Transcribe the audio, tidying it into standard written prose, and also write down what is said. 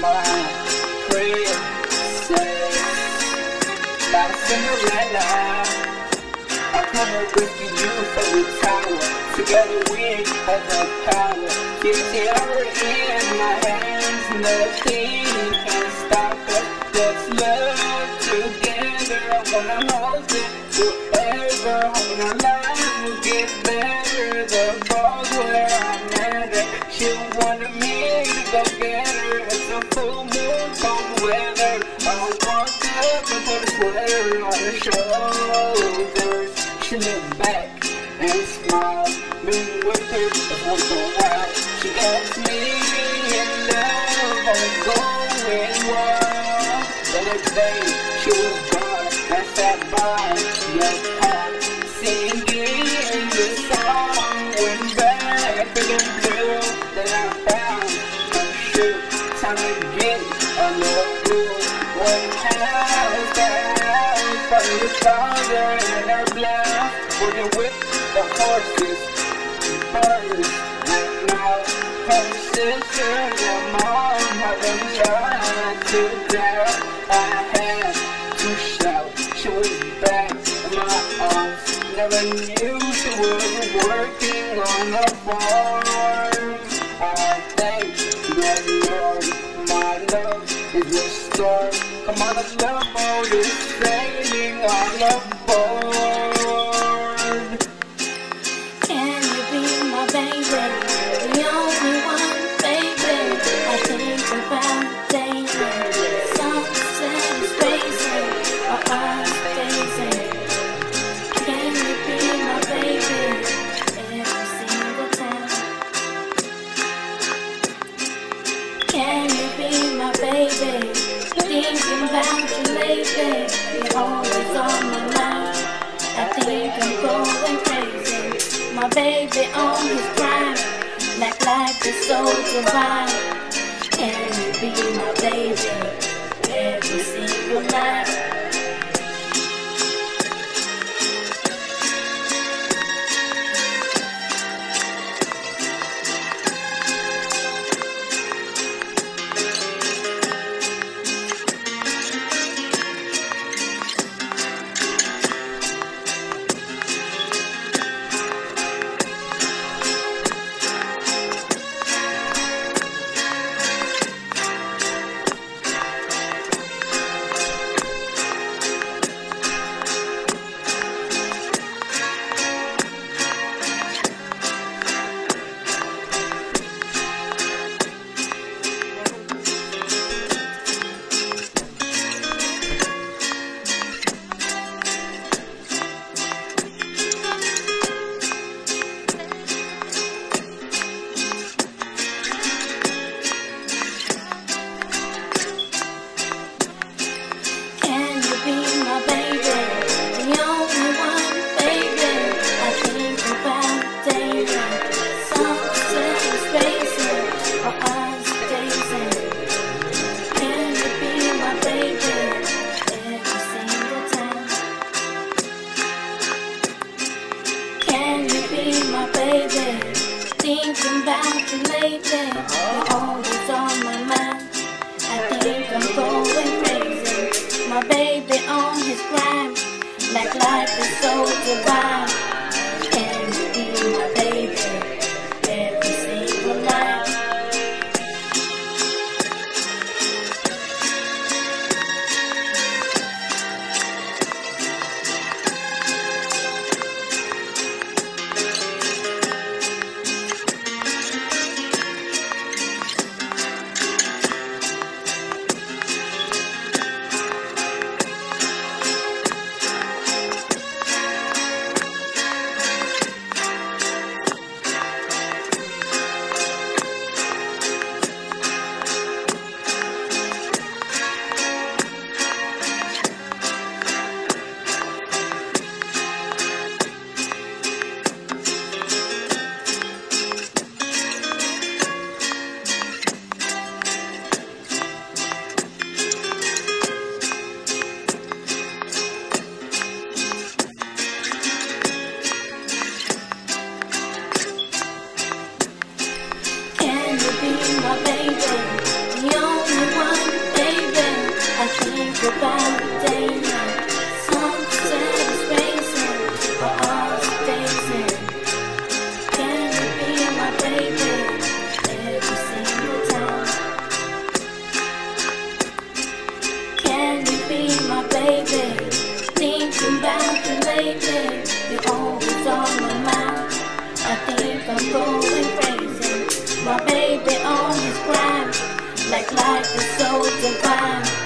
my princess, my Cinderella. I come and rescue you from the tower. Together we have the power. Keep the tiara in my hands, nothing can stop us. Let's love together. I wanna hold it forever. Hoping our lives will get better. The ball's where I'm at it. She wanted me to go get her. It's a full moon, cold weather. I walked up and put a sweater on her shoulders. She looked back and smiled. Been with her for a while. She asked me in love. I was going wild. The next day she was gone. I sat by your car singing this song. Went back to the blue that I found. I'm sure time to get a little blue. One house to house, from the father and her blouse. Working with the horses, birds, and now her sister and mom had them trying to doubt. I had to shout, she was back in my arms. Never knew she was working on the farm. I thank the Lord, my love is restored. Come on, the love boat is sailing on the board. Can you be my baby? The only one, baby. I think about daily. Sunset is racing, our eyes gazing. Can you be my baby? Every single time. Can you be my baby? Thinking about you lately. You're always on my mind. I think I'm going crazy. My baby on his grind, like life is so divine. Can you be my baby every single night? Thinking about you lately, you're always on my mind. I think I'm going crazy. My baby on his grind, like life is so divine. Can you be my baby every single night? about the daylight. Sunset is racing, we're all dazing. Can you be my baby every single time? Can you be my baby? Thinking about you lately, you're always on my mind. I think I'm going crazy. My baby on his grind, like life is so divine.